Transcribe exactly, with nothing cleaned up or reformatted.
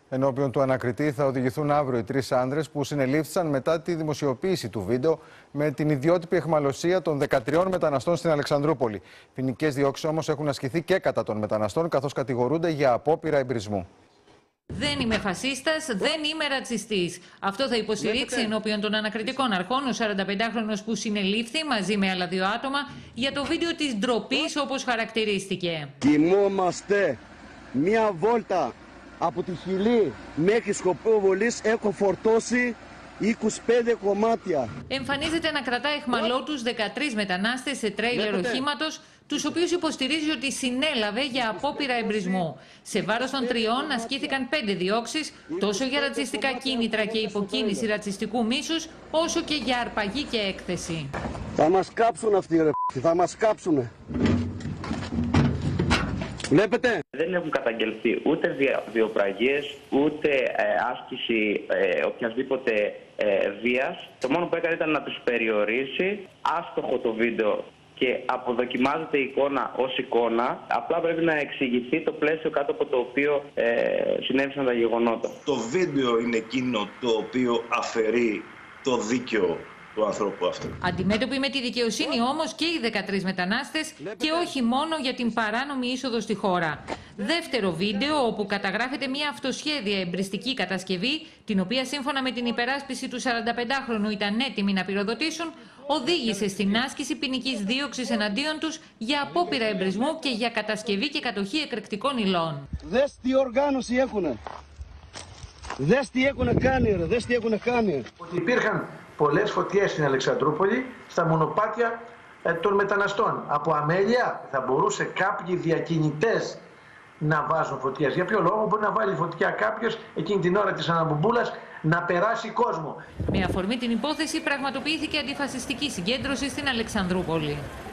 Ενώπιον του ανακριτή θα οδηγηθούν αύριο οι τρεις άντρες που συνελήφθησαν μετά τη δημοσιοποίηση του βίντεο με την ιδιότυπη αιχμαλωσία των δεκατριών μεταναστών στην Αλεξανδρούπολη. Ποινικές διώξεις όμως έχουν ασκηθεί και κατά των μεταναστών, καθώς κατηγορούνται για απόπειρα εμπρισμού. Δεν είμαι φασίστας, δεν είμαι ρατσιστής. Αυτό θα υποστηρίξει ενώπιον των ανακριτικών αρχών ο σαρανταπεντάχρονος που συνελήφθη μαζί με άλλα δύο άτομα για το βίντεο της ντροπής, όπως χαρακτηρίστηκε. Κοιμόμαστε μία βόλτα από τη Χιλή μέχρι Σκοποβολής, έχω φορτώσει είκοσι πέντε κομμάτια. Εμφανίζεται να κρατά αιχμαλό τους δεκατρείς μετανάστες σε τρέιλερ οχήματος, τους οποίους υποστηρίζει ότι συνέλαβε για απόπειρα εμπρισμού. Σε βάρος των τριών ασκήθηκαν πέντε διώξεις, τόσο για ρατσιστικά κίνητρα και υποκίνηση ρατσιστικού μίσους, όσο και για αρπαγή και έκθεση. Θα μας κάψουν αυτοί ρε, θα μας κάψουνε. Βλέπετε. Δεν έχουν καταγγελθεί ούτε βιοπραγίες, ούτε ε, άσκηση ε, οποιασδήποτε ε, βίας. Το μόνο που έκανε ήταν να τους περιορίσει. Άστοχο το βίντεο και αποδοκιμάζεται η εικόνα ως εικόνα. Απλά πρέπει να εξηγηθεί το πλαίσιο κάτω από το οποίο ε, συνέβησαν τα γεγονότα. Το βίντεο είναι εκείνο το οποίο αφαιρεί το δίκαιο του ανθρώπου αυτού. Αντιμέτωποι με τη δικαιοσύνη όμως και οι δεκατρείς μετανάστες, και όχι μόνο για την παράνομη είσοδο στη χώρα. Δεύτερο βίντεο όπου καταγράφεται μια αυτοσχέδια εμπριστική κατασκευή, την οποία σύμφωνα με την υπεράσπιση του σαρανταπεντάχρονου ήταν έτοιμοι να πυροδοτήσουν, οδήγησε στην άσκηση ποινικής δίωξης εναντίον τους για απόπειρα εμπρισμού και για κατασκευή και κατοχή εκρηκτικών υλών. Δες τι οργάνωση έχουνε. Δες τι έχουνε κάνει ρε, δες τι έχουνε κάνει. Ότι υπήρχαν πολλές φωτιές στην Αλεξανδρούπολη, στα μονοπάτια ε, των μεταναστών. Από αμέλεια θα μπορούσε κάποιοι διακινητές να βάζουν φωτιές. Για ποιο λόγο? Μπορεί να βάλει φωτιά κάποιος εκείνη την ώρα της αναμπομπούλας να περάσει κόσμο. Με αφορμή την υπόθεση πραγματοποιήθηκε αντιφασιστική συγκέντρωση στην Αλεξανδρούπολη.